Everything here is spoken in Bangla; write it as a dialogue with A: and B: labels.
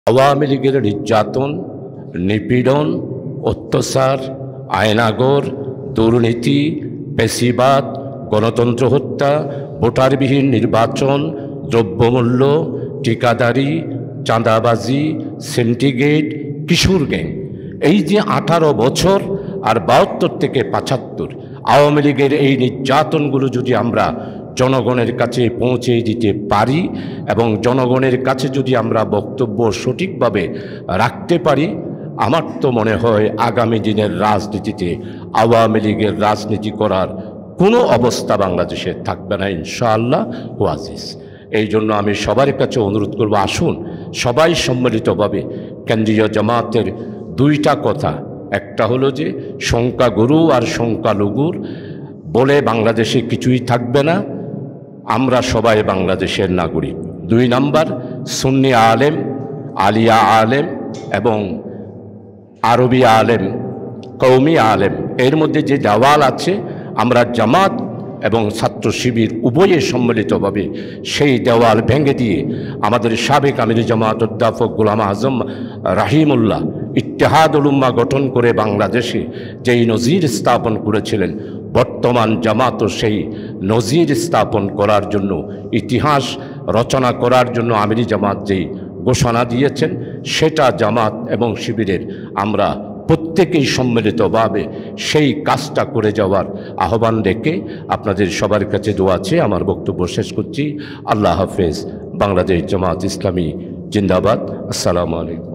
A: আওয়ামী লীগের নির্যাতন, নিপীড়ন, অত্যাচার, আয়নাগর, দুর্নীতি, পেশিবাদ, গণতন্ত্র হত্যা, ভোটারবিহীন নির্বাচন, দ্রব্যমূল্য, ঠিকাদারি, চাঁদাবাজি, সিন্ডিকেট, কিশোর গ্যাং, এই যে 18 বছর আর 72 থেকে 75 আওয়ামী লীগের এই নির্যাতনগুলো যদি আমরা জনগণের কাছে পৌঁছে দিতে পারি এবং জনগণের কাছে যদি আমরা বক্তব্য সঠিকভাবে রাখতে পারি, আমার তো মনে হয় আগামী দিনের রাজনীতিতে আওয়ামী লীগের রাজনীতি করার কোনো অবস্থা বাংলাদেশে থাকবে না ইনশাআল্লাহ ওয়াজিজ। এই জন্য আমি সবার কাছে অনুরোধ করব, আসুন সবাই সম্মিলিতভাবে কেন্দ্রীয় জামাতের দুইটা কথা, একটা হলো যে সংখ্যাগুরু আর সংখ্যালঘুর বলে বাংলাদেশে কিছুই থাকবে না, আমরা সবাই বাংলাদেশের নাগরিক। 2 নাম্বার, সুন্নি আলেম, আলিয়া আলেম এবং আরবি আলেম, কওমি আলেম, এর মধ্যে যে দেওয়াল আছে, আমরা জামাত এবং ছাত্র শিবির উভয়ে সম্মিলিতভাবে সেই দেওয়াল ভেঙে দিয়ে আমাদের সাবেক আমির জামাত অধ্যাপক গোলাম আজম রাহিমুল্লাহ ইত্তেহাদুল উম্মাহ গঠন করে বাংলাদেশে যেই নজির স্থাপন করেছিলেন, বর্তমান জামাতও সেই নজির স্থাপন করার জন্য, ইতিহাস রচনা করার জন্য আমিরি জামাত যেই ঘোষণা দিয়েছেন, সেটা জামাত এবং শিবিরের আমরা প্রত্যেকেই সম্মিলিতভাবে সেই কাজটা করে যাওয়ার আহ্বান রেখে আপনাদের সবার কাছে দোয়া চেয়ে আমার বক্তব্য শেষ করছি। আল্লাহ হাফেজ। বাংলাদেশ জামাত ইসলামী জিন্দাবাদ। আসসালামু আলাইকুম।